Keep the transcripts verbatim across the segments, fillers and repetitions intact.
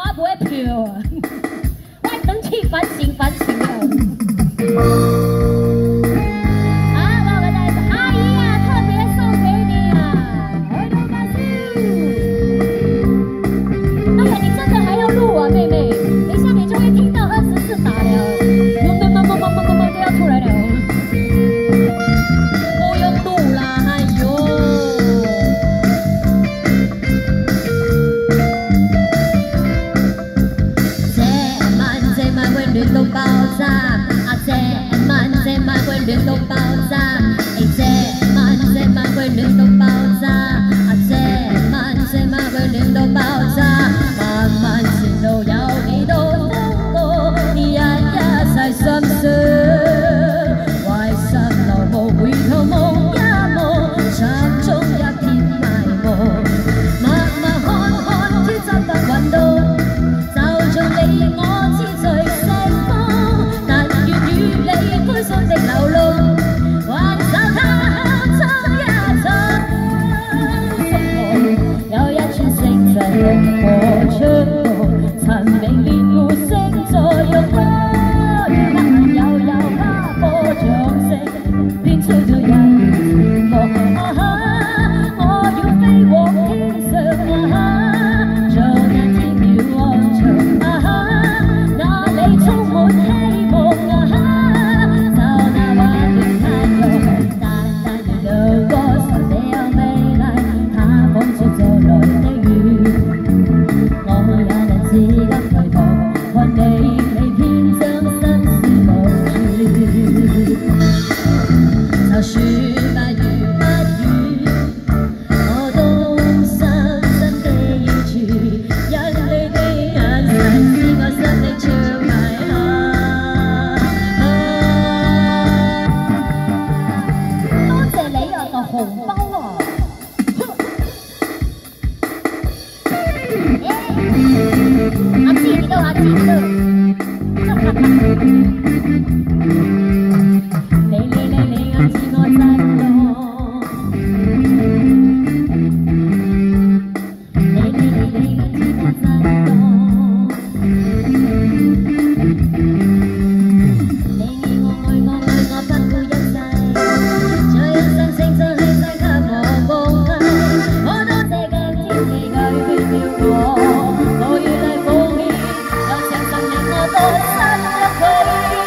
我不会票啊，我等去反省反省了。 轮都爆炸，啊这慢这慢会轮都爆炸，哎这慢这慢会轮都爆炸，啊这慢这慢会轮都爆炸，慢慢前路有幾多風波，日日晒心酸，壞心流無回頭望一望，心中一片埋沒，默默看看天真不運動，就像你我之最。 灰心的流露，還找他抽一抽。有一串星在紅河出，陳明烈湖星在浴缸，黑悠悠花火掌聲，便吹着人前望。啊哈，我要飛往天上啊，做那天渺安詳啊哈，那裏充滿希望啊哈。 紅包啊！阿志，你到阿志你到。你你你你阿志我真多。你你你你阿志我真多。你愛我愛我愛我不顧一切，這一生青春。 我，我願嚟奉獻，讓上神令我多生一倍。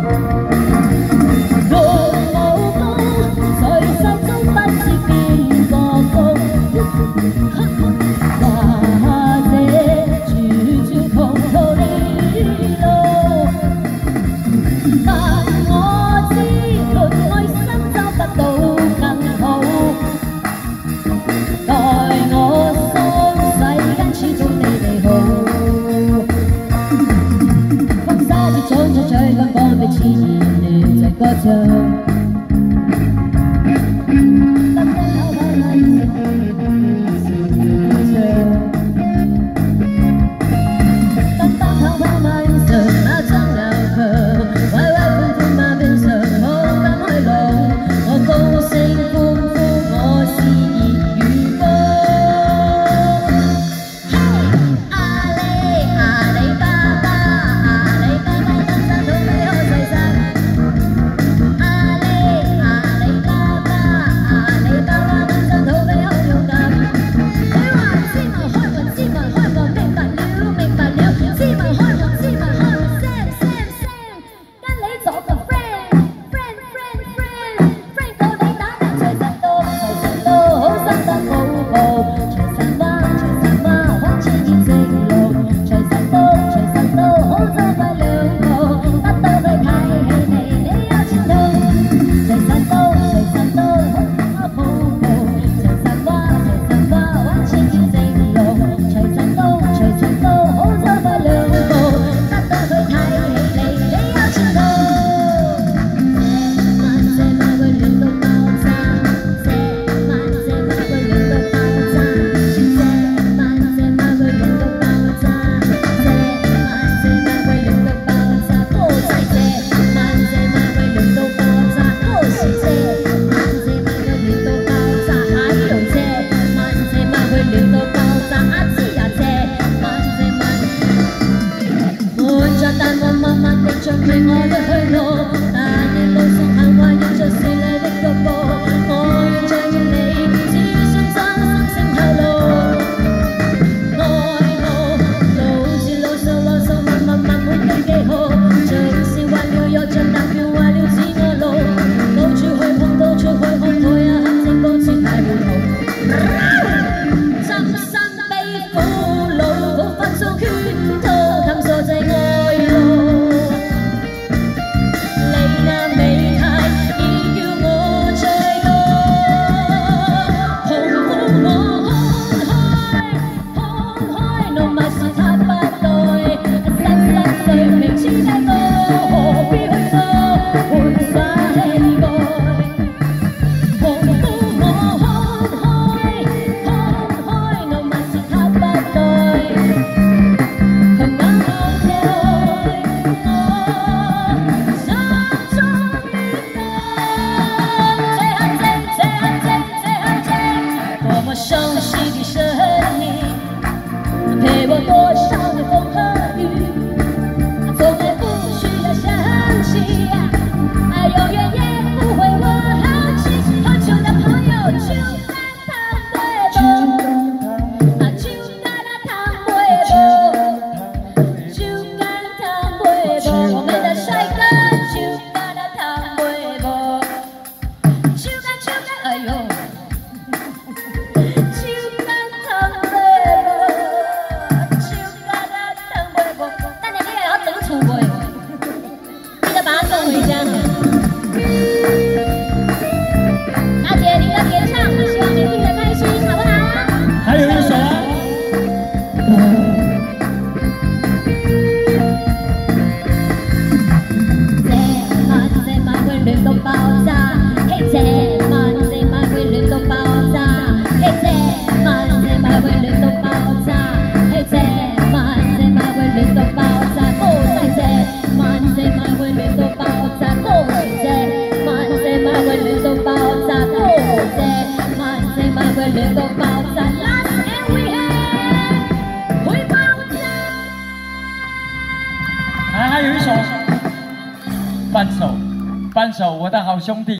伴手，伴手，我的好兄弟。